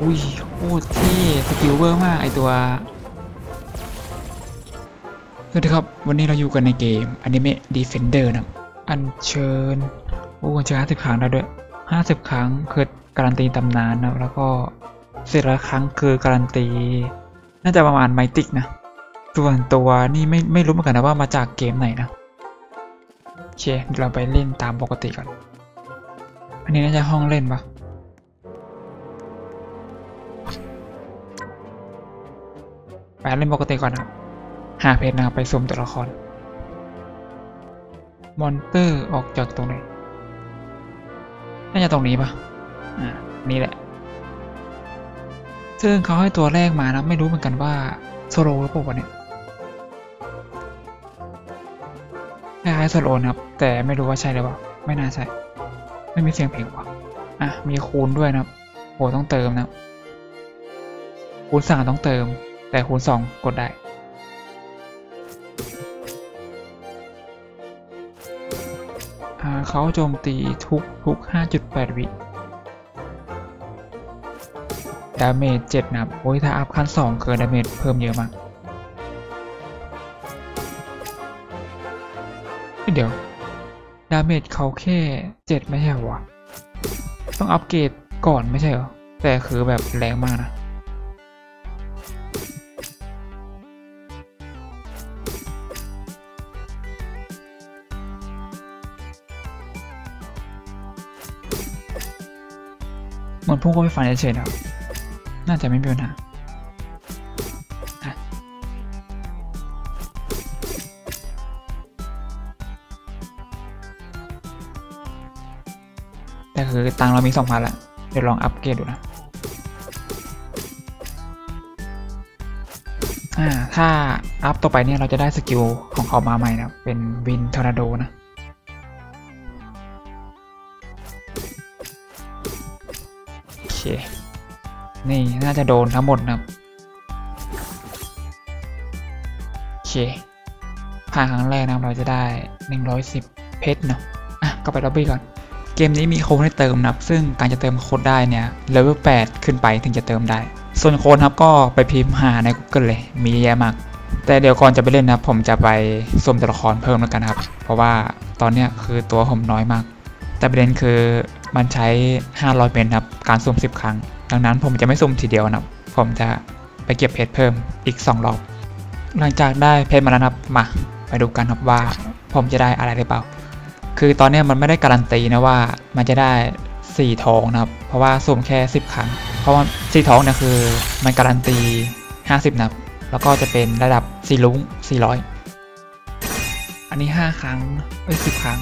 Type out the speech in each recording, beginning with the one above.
อุ้ยโคตรเท่สกิลเวอร์มากไอตัวสวัสดีครับวันนี้เราอยู่กันในเกมอนิเมะ Defender นะอัญเชิญอัญเชิญ50 ครั้งได้ด้วย50 ครั้งคือการันตีตำนานนะแล้วก็10 ครั้งคือการันตีน่าจะประมาณไมติกนะส่วนตัวนี่ไม่รู้เหมือนกันนะว่ามาจากเกมไหนนะโอเคเดี๋ยวเราไปเล่นตามปกติก่อนอันนี้น่าจะห้องเล่นปะไปเล่นปกติก่อนนะหาเพจนะไปสุ่มตัวละครมอนเตอร์ออกจากตรงไหนน่าจะตรงนี้ปะนี่แหละซึ่งเขาให้ตัวแรกมานะไม่รู้เหมือนกันว่าโซโลหรือเปล่าวะเนี่ยคล้ายๆโซโลนะครับแต่ไม่รู้ว่าใช่หรือเปล่าไม่น่าใช่ไม่มีเสียงเพลงวะมีคูณด้วยนะครับโหต้องเติมนะคูณ3ต้องเติมแต่คูณ2กดได้เขาโจมตีทุก 5.8 วิดาเมจ7นะครับโอ้ยถ้าอัพขั้น2เกินดาเมจเพิ่มเยอะมากเดี๋ยวดาเมจเขาแค่7ไม่ใช่เหรอวะต้องอัปเกรดก่อนไม่ใช่เหรอแต่คือแบบแรงมากนะเหมือนพุ่งเข้าไปฟันเฉยๆนะน่าจะไม่มีปัญหาแต่คือตังเรามี 2,000 ละเดี๋ยวลองอัปเกรดดูนะถ้าอัพต่อไปเนี่ยเราจะได้สกิลของเขามาใหม่นะเป็นวินทอร์นาโดนะโอเคนี่น่าจะโดนทั้งหมดนะโอเคผ่านครั้งแรกนะเราจะได้110เพชรเนาะก็ไปล็อบบี้ก่อนเกมนี้มีโค้ดให้เติมนะซึ่งการจะเติมโค้ดได้เนี่ยเลเวล8ขึ้นไปถึงจะเติมได้ส่วนโค้ดครับก็ไปพิมพ์หาใน Google เลยมีเยอะมากแต่เดี๋ยวก่อนจะไปเล่นนะผมจะไปสุ่มตัวละครเพิ่มแล้วกันครับเพราะว่าตอนนี้คือตัวผมน้อยมากแต่ประเด็นคือมันใช้500เพชรครับการสุ่ม10 ครั้งดังนั้นผมจะไม่สุ่มทีเดียวนะผมจะไปเก็บเพชรเพิ่มอีก2 รอบหลังจากได้เพชรมาแล้วครับมาไปดูกันครับว่าผมจะได้อะไรหรือเปล่าคือตอนนี้มันไม่ได้การันตีนะว่ามันจะได้4 ทองนะครับเพราะว่าสุ่มแค่10 ครั้งเพราะว่า4 ทองเนี่ยคือมันการันตี50นะครับแล้วก็จะเป็นระดับ4 ลุ้ง400อันนี้5 ครั้ง10 ครั้ง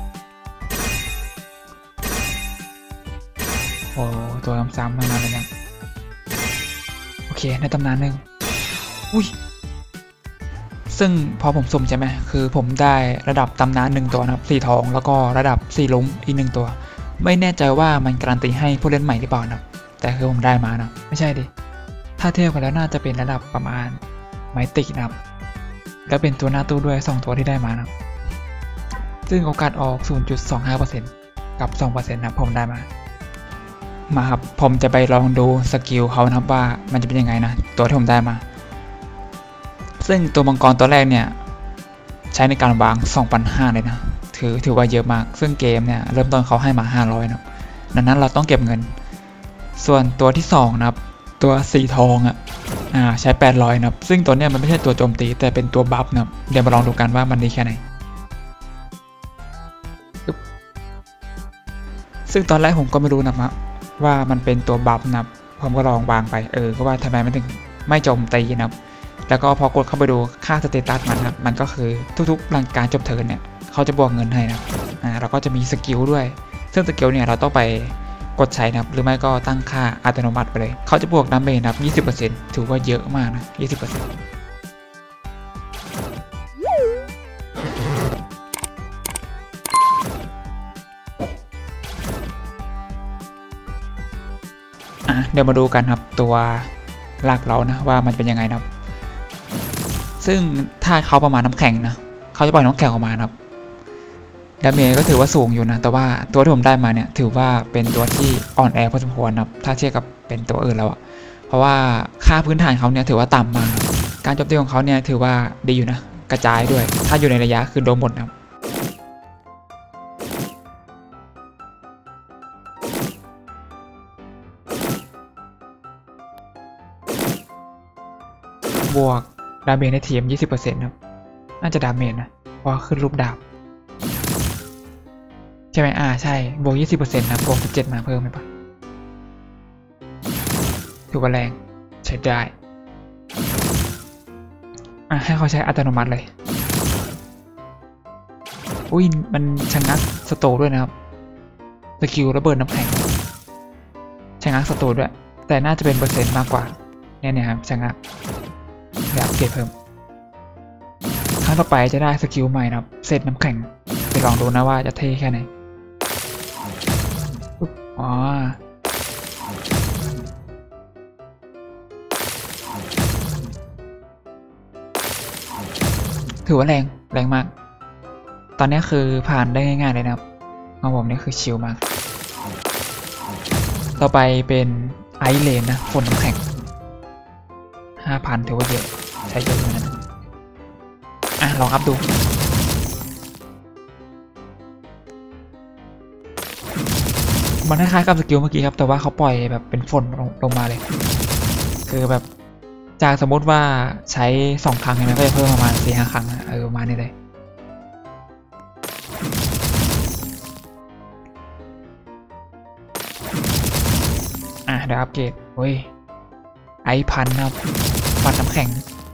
โอ้ตัวซ้ำๆมานานเลยนะโอเคในตำนานหนึ่งอุ้ยซึ่งพอผมสุ่มใช่ไหมคือผมได้ระดับตำนาน1 ตัวนะครับ4 ทองแล้วก็ระดับ4 ลุ้งอีก1 ตัวไม่แน่ใจว่ามันการันตีให้ผู้เล่นใหม่หรือเปล่านะแต่คือผมได้มานะไม่ใช่ดิถ้าเทียบกันแล้วน่าจะเป็นระดับประมาณไมติกนะครับแล้วเป็นตัวหน้าตู้ด้วย2 ตัวที่ได้มานะซึ่งโอกาสออก 0.25% กับ 2% นะผมได้มาครับผมจะไปลองดูสกิลเขานะครับว่ามันจะเป็นยังไงนะตัวที่ผมได้มาซึ่งตัวมังกรตัวแรกเนี่ยใช้ในการวาง 2,500 เลยนะถือว่าเยอะมากซึ่งเกมเนี่ยเริ่มต้นเขาให้มา500นะดังนั้นเราต้องเก็บเงินส่วนตัวที่2นะครับตัว4 ทองใช้800นะครับซึ่งตัวเนี้ยมันไม่ใช่ตัวโจมตีแต่เป็นตัวบัฟนะครับเดี๋ยวมาลองดูกันว่ามันดีแค่ไหนซึ่งตอนแรกผมก็ไม่รู้นะครับว่ามันเป็นตัวบัฟนะครับผมก็ลองวางไปก็ว่าทำไมมันถึงไม่โจมตีนะครับแล้วก็พอกดเข้าไปดูค่าสเตตัสมันครับมันก็คือทุกๆหลังการจบเทิร์นเนี่ยเขาจะบวกเงินให้นะเราก็จะมีสกิลด้วยซึ่งสกิลเนี่ยเราต้องไปกดใช้นะครับหรือไม่ก็ตั้งค่าอัตโนมัติไปเลยเขาจะบวกดาเมจนะครับ 20% ถือว่าเยอะมากนะ 20% เดี๋ยวมาดูกันครับตัวหลักเรานะว่ามันเป็นยังไงนะครับซึ่งถ้าเขาประมาณน้ำแข็งนะเขาจะปล่อยน้ำแข็งออกมานะครับดาเมจก็ถือว่าสูงอยู่นะแต่ว่าตัวที่ผมได้มาเนี่ยถือว่าเป็นตัวที่อ่อนแอพอสมควรนะถ้าเทียบกับเป็นตัวอื่นแล้วอะเพราะว่าค่าพื้นฐานเขาเนี่ยถือว่าต่ำมากการโจมตีของเขาเนี่ยถือว่าดีอยู่นะกระจายด้วยถ้าอยู่ในระยะคือโดนหมดนะบวกดาเมจในทีม 20% ครับน่าจะดาเมจนะเพราะขึ้นรูปดาบใช่ไหมใช่บวก 20% นะบวก 17 มาเพิ่มไหมปะถือว่าแรงใช้ได้ให้เขาใช้อัตโนมัติเลยอุ้ยมันชะงักสโตด้วยนะครับสกิลระเบิดน้ำแข็งชะงักสโตด้วยแต่น่าจะเป็นเปอร์เซ็นต์มากกว่าเนี่ยครับชะงักเดี๋ยวอัปเกรดเพิ่มครั้งต่อไปจะได้สกิลใหม่นะครับเซตน้ำแข็งไปลองดูนะว่าจะเท่แค่ไหนอ๋อถือว่าแรงมากตอนนี้คือผ่านได้ง่ายๆเลยนะครับของผมนี่คือชิลมากต่อไปเป็นไอเลนนะฝนน้ำแข็ง 5,000 ถือว่าเยอะใช้เยอะเลยนะลองอัพดูมันคล้ายๆกับสกิลเมื่อกี้ครับแต่ว่าเขาปล่อยแบบเป็นฝนลงมาเลยคือแบบจากสมมติว่าใช้2 ครั้งนะก็จะเพิ่มประมาณ 4-5 ครั้งประมาณนี้เลยเดี๋ยวอัปเกรดเฮ้ยไอพันครับฟันน้ำแข็ง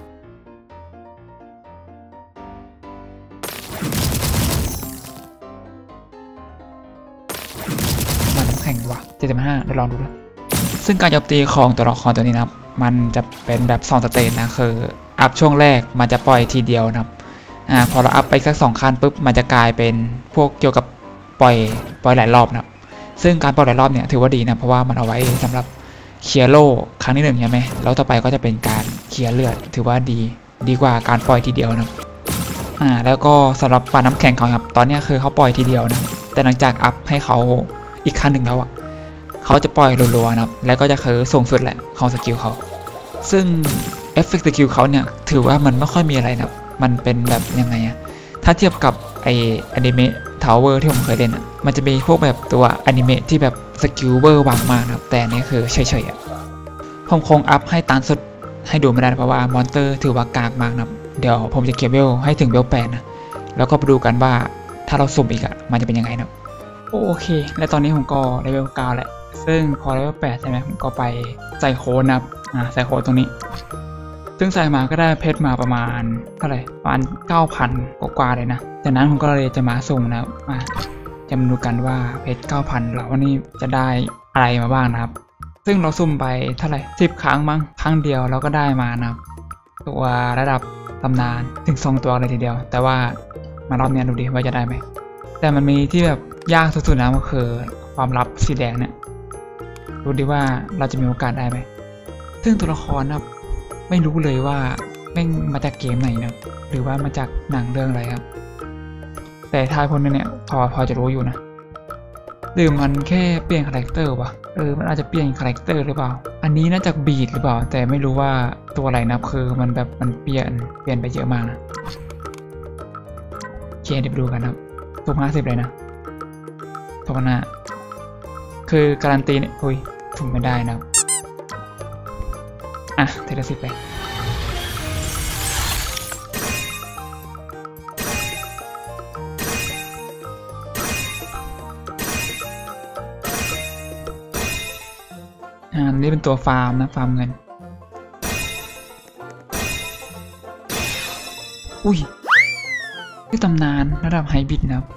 มันน้ำแข็งว่ะ 75เดี๋ยวลองดูนะซึ่งการโจมตีของตัวละครตัวนี้นะครับมันจะเป็นแบบ2 สเตจนะคืออัพช่วงแรกมันจะปล่อยทีเดียวนะครับพอเราอัพไปสัก2 ขั้นปุ๊บมันจะกลายเป็นพวกเกี่ยวกับปล่อยหลายรอบนะครับซึ่งการปล่อยหลายรอบเนี่ยถือว่าดีนะเพราะว่ามันเอาไว้สำหรับเคลียร์โล่ครั้งที่1ใช่ไหมแล้วต่อไปก็จะเป็นการเคลียร์เลือดถือว่าดีกว่าการปล่อยทีเดียวนะแล้วก็สำหรับปาน้ำแข็งเขาครับตอนนี้คือเขาปล่อยทีเดียวนะแต่หลังจากอัพให้เขาอีกขั้นหนึ่งแล้วเขาจะปล่อยรัวๆนะครับแล้วก็จะคือสูงสุดแหละของสกิลเขาซึ่งเอฟเฟกต์สกิลเขาเนี่ยถือว่ามันไม่ค่อยมีอะไรนะมันเป็นแบบยังไงถ้าเทียบกับอนิเมะทาวเวอร์ที่ผมเคยเล่นมันจะมีพวกแบบตัวอนิเมะที่แบบสกิลเวอร์วางมากนะครับแต่นี่คือเฉยๆผมคงอัพให้ตามสุดให้ดูไม่ได้เพราะว่ามอนเตอร์ถือว่ากากมากนะเดี๋ยวผมจะเก็บเวลให้ถึงเวล 8นะแล้วก็ไปดูกันว่าถ้าเราสุ่มอีกมันจะเป็นยังไงนะโอเคและตอนนี้ผมก็เลเวล 9แหละซึ่งพอเลเวล 8ใช่ไหมผมก็ไปใส่โค้ดนะครับใส่โค้ดตรงนี้ซึ่งใส่มาก็ได้เพชรมาประมาณเท่าไหร่ประมาณ 9,000 กว่าเลยนะจากนั้นผมก็เลยจะมาสุ่มนะครับจะมาดูกันว่าเพชร 9,000 เราวันนี้จะได้อะไรมาบ้างนะครับซึ่งเราสุ่มไปเท่าไหร่10 ครั้งมั้งครั้งเดียวเราก็ได้มานะครับตัวระดับตำนานถึง2 ตัวเลยทีเดียวแต่ว่ามารอบนี้ดูดิว่าจะได้ไหมแต่มันมีที่แบบยากสุดๆนะก็คือความลับสีแดงเนี่ยดูดิว่าเราจะมีโอกาสได้ไหมซึ่งตัวละครนะครับไม่รู้เลยว่าแม่งมาจากเกมไหนนะหรือว่ามาจากหนังเรื่องอะไรครับแต่ทายคนนึงเนี่ยพอจะรู้อยู่นะหรือมันแค่เปลี่ยนคาแรคเตอร์วะมันอาจจะเปลี่ยนคาแรคเตอร์หรือเปล่าอันนี้น่าจะบีดหรือเปล่าแต่ไม่รู้ว่าตัวอะไรนะคือมันแบบมันเปลี่ยนไปเยอะมากนะโอเคเดี๋ยวไปดูกันครับตัว50เลยนะตัวหน้าคือการันตีเนี่ยถึงไม่ได้นะเทเลสิบไปนี่เป็นตัวฟาร์มนะฟาร์มเงินที่ตำนานระดับไฮบริดนะครับ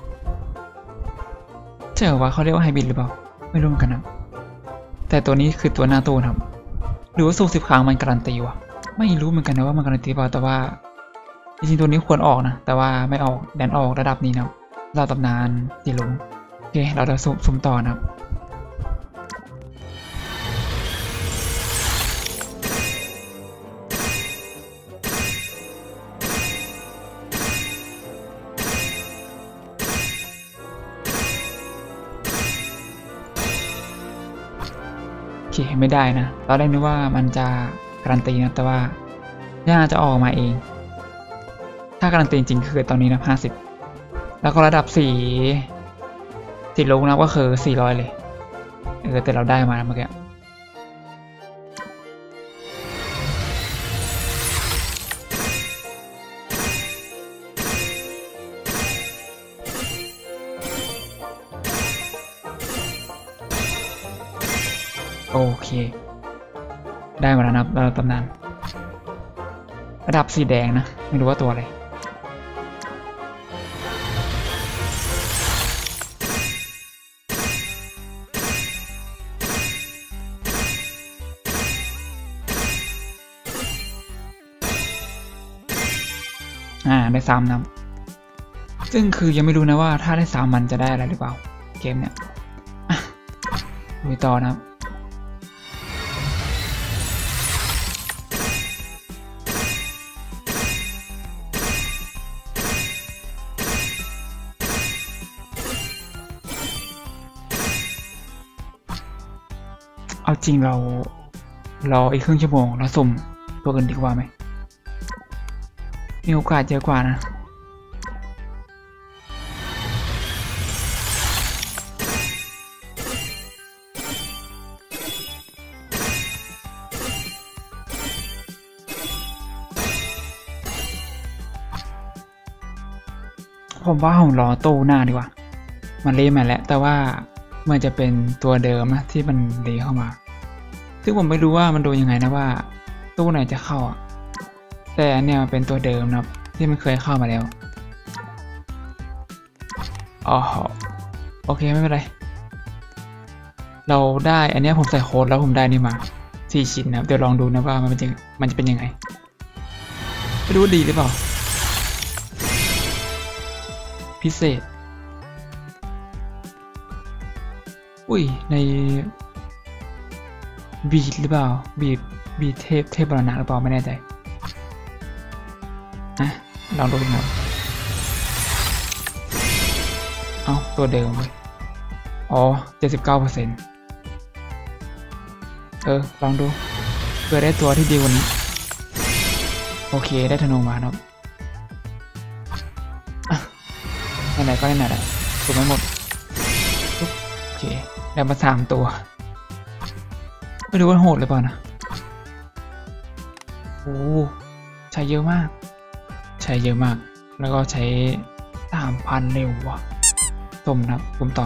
เจอว่าเขาเรียกว่าไฮบริดหรือเปล่าไม่รู้เหมือนกันนะแต่ตัวนี้คือตัวหน้าตู้ครับหรือว่าสู้10 ครั้งมันการันตีวะไม่รู้เหมือนกันนะว่ามันการันตีเปล่าแต่ว่าจริงๆตัวนี้ควรออกนะแต่ว่าไม่ออกดันออกระดับนี้นะเราตำนานสีลุงโอเคเราจะสุ่มต่อนะครับ โเคไม่ได้นะตอนแรกนึกว่ามันจะการันตีนะแต่ว่าน่าจะออกมาเองถ้าการันตีจริงคือตอนนี้นะ50แล้วก็ระดับ4ลงนะก็คือ400เลยแต่เราได้มาเมื่อกี้โอเคได้มาแล้วนะระดับตำนานระดับสีแดงนะไม่รู้ว่าตัวอะไรได้3นะซึ่งคือยังไม่รู้นะว่าถ้าได้3มันจะได้อะไรหรือเปล่าเกมเนี่ยไปต่อนะครับเอาจริงเราอีกครึ่งชั่วโมงเราสุ่มตัวกันดีกว่าไหมมีโอกาสเยอะกว่านะผมว่าผมรอตู้หน้าดีกว่ามันเละมาแล้วแต่ว่ามันจะเป็นตัวเดิมนะที่มันเละเข้ามาซึ่งผมไม่รู้ว่ามันดูยังไงนะว่าตู้ไหนจะเข้าแต่เนี่ยเป็นตัวเดิมนะครับที่มันเคยเข้ามาแล้วอ๋อโอเคไม่เป็นไรเราได้อันนี้ผมใส่โค้ดแล้วผมได้นี่มา4 ชิ้นนะครับเดี๋ยวลองดูนะว่ามันจะเป็นยังไงไม่รู้ว่าดีหรือเปล่าพิเศษอุ้ยในบีดหรือเปล่าบีดเทพบรรณะหรือเปล่าไม่แน่ใจลองดูครับเอาตัวเดิมเลยอ๋อ 79%ลองดูเพื่อได้ตัวที่ดีกว่านี้โอเคได้ธนูมาครับไหนๆก็ได้ไหนๆถูกไม่หมดโอเคได้มา3 ตัวไม่รู้ว่าโหดหรือเปล่านะโอ้ใช้เยอะมากแล้วก็ใช้ 3,000 เร็วว่ะต้มนะผมต่อ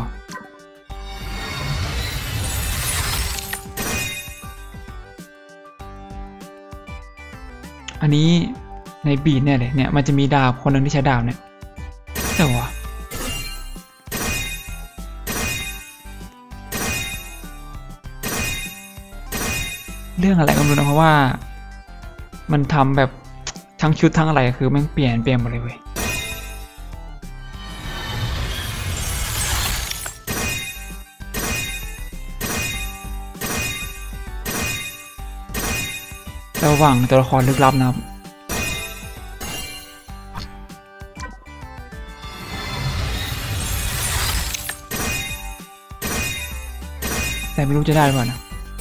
อันนี้ในบีดเนี่ยเลยเนี่ยมันจะมีดาบคนหนึ่งที่ใช้ดาบเนี่ยแต่ว่าเรื่องอะไรก็ไม่รู้นะเพราะว่ามันทำแบบทั้งชุดทั้งอะไรคือแม่งเปลี่ยนหมดเลยเว้ยระหว่างตัวละครลึกลับนะครับแต่ไม่รู้จะได้หรือเปล่านะ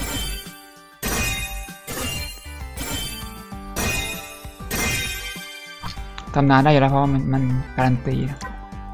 ตำนานได้อยู่แล้วเพราะว่ามันการันตีนะ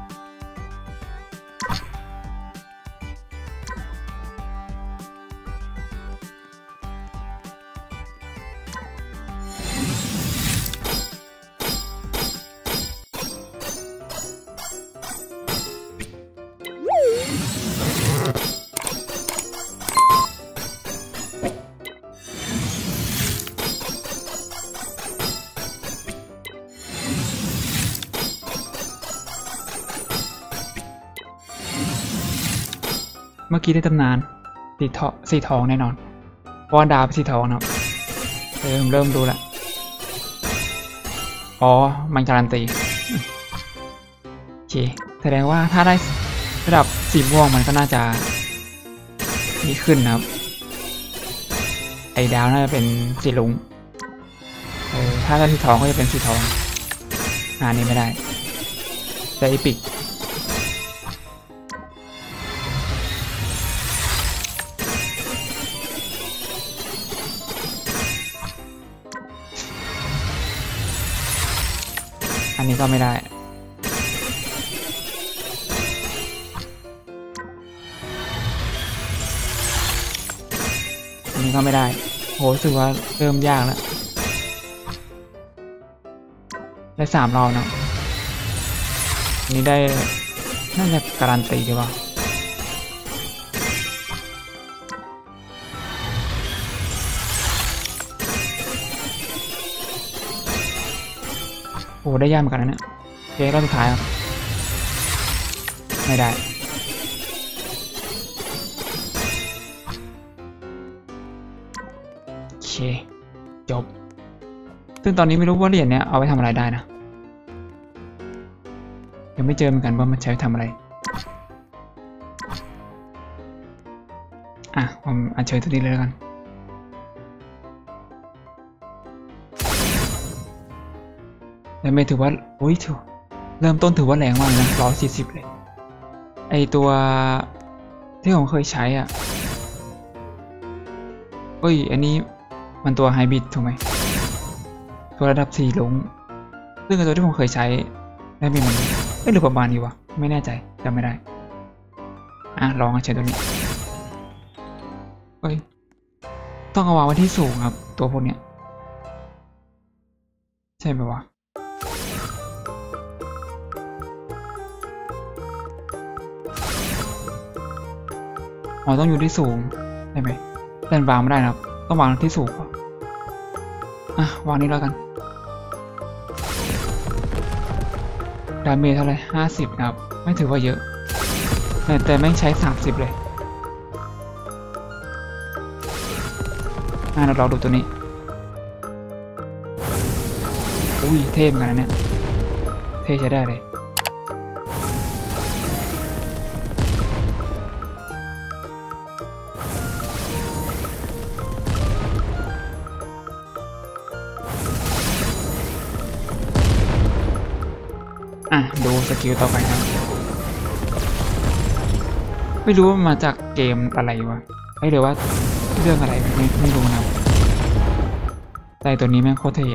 เมื่อกี้ได้ตำนานสีทองแน่นอนเพราะว่าดาวเป็นสีทองนะครับเริ่มดูละอ๋อมันการันตีโอเคแสดงว่าถ้าได้ระดับสีม่วงมันก็น่าจะมีขึ้นนะครับไอ้ดาวน่าจะเป็นสีลุงถ้าได้สีทองก็จะเป็นสีทองนี้ไม่ได้แต่อีพิกอันนี้ก็ไม่ได้อันนี้ก็ไม่ได้โหรู้สึกว่าเริ่มยากแล้วได้3 รอบเนาะอันนี้ได้น่าจะการันตีหรือเปล่าโอ้ได้ยากเหมือนกันนะเนี่ยโอเครอบสุดท้ายครับไม่ได้โอเคจบซึ่งตอนนี้ไม่รู้ว่าเหรียญเนี้ยเอาไปทำอะไรได้นะยังไม่เจอเหมือนกันว่ามันใช้ทำอะไรผมอัญเชิญตัวนี้เลยแล้วกันแล้วไม่ถือว่าโอ้ยถือเริ่มต้นถือว่าแรงมากนะ140เลยไอตัวที่ผมเคยใช้อ่ะเอ้ยอันนี้มันตัวไฮบริดถูกไหมตัวระดับ4ลงซึ่งตัวที่ผมเคยใช้ได้เป็นมันหรือประมาณนี้วะไม่แน่ใจจำไม่ได้ลองใช้ตัวนี้เอ้ยต้องเอาวางไว้ที่สูงครับตัวพวกเนี้ยใช่ไหมวะต้องอยู่ที่สูงได้ไหมแต่วางไม่ได้นะครับต้องวางที่สูงวางนี้แล้วกันดาเมจเท่าไหร่50นะครับไม่ถือว่าเยอะแต่ไม่ใช้30เลยเราลองดูตัวนี้อุ้ยเท่เหมือนกันนะเนี่ยเท่ใช้ได้เลยดูสกิลต่อไปครับไม่รู้ว่ามาจากเกมอะไรวะหรือว่าเรื่องอะไรไม่รู้นะแต่ตัวนี้แม่งโคตรเท่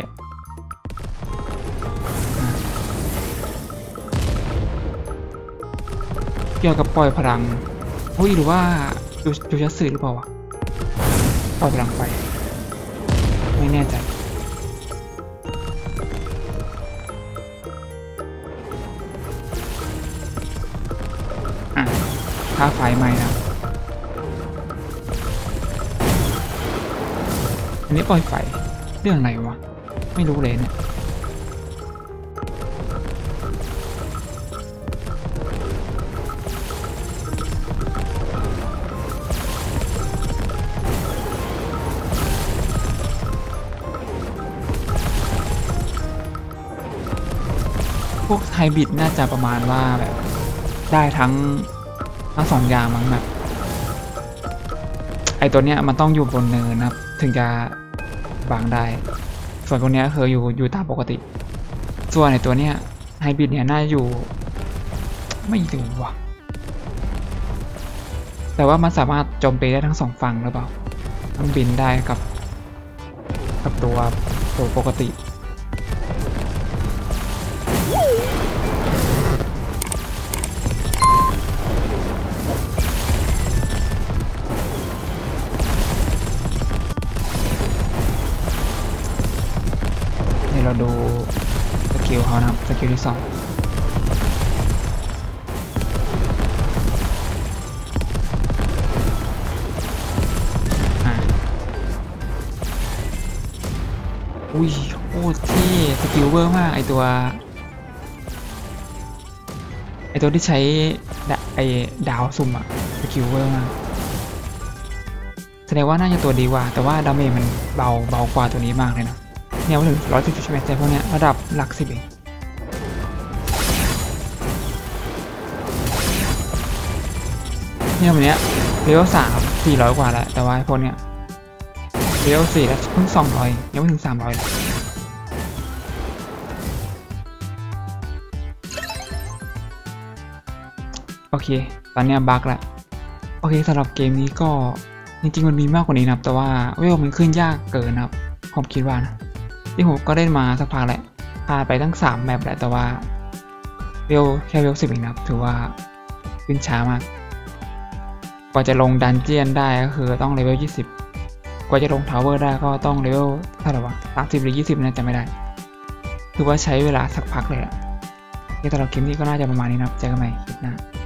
เกี่ยวกับปล่อยพลังหรือว่าดูชัดสื่อหรือเปล่าวะปล่อยพลังไฟไม่แน่ใจค่าไฟใหม่นะอันนี้ปล่อยไฟเรื่องอะไรวะไม่รู้เลยเนี่ยพวกไฮบริดน่าจะประมาณว่าแบบได้ทั้ง2 อย่างมั้งแบบไอตัวเนี้ยมันต้องอยู่บนเนินนะครับถึงจะวางได้ส่วนพวกเนี้ยคืออยู่ตามปกติส่วนในตัวเนี้ยไฮบริดเนี่ยน่าอยู่ไม่ถึงว่ะแต่ว่ามันสามารถโจมตีได้ทั้ง2 ฝั่งหรือเปล่าทั้งบินได้กับตัวปกติเราดูสกิลเขานะครับสกิลที่2อุ้ยโคตรที่สกิลเวอร์มากไอตัวที่ใช้ดาวซุ่มสกิลเวอร์มากแสดงว่าน่าจะตัวดีกว่าแต่ว่าดาเมจมันเบากว่าตัวนี้มากเลยนะเนี่ยว่าถึง141แต่พวกเนี้ยระดับหลัก10เองเนี่ยวันเนี้ยเลเวล3 400 กว่าแล้วแต่ว่าพวกเนี้ยเลเวล4แล้วเพิ่ง200ยังไม่ถึง300เลยโอเคตอนเนี้ยบั๊กแล้วโอเคสำหรับเกมนี้ก็จริงๆมันมีมากกว่านี้นะครับแต่ว่าเวลมันขึ้นยากเกินนะครับผมคิดว่านะที่ผมก็ได้มาสักพักแหละผ่านไปตั้ง3แมปแหละแต่ว่าแค่เวล10เองนะครับถือว่าขึ้นช้ามากกว่าจะลงดันเจียนได้ก็คือต้องเลเวล20กว่าจะลงทาวเวอร์ได้ก็ต้องเลเวลเท่าไหร่วะ30หรือ20นะจำไม่ได้คือว่าใช้เวลาสักพักเลยอะที่ตลอดคลิปนี้ก็น่าจะประมาณนี้นะครับเจอกันใหม่คลิปหน้า